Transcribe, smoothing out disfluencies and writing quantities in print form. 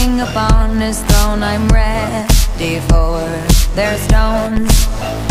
king upon his throne, I'm ready for their stones.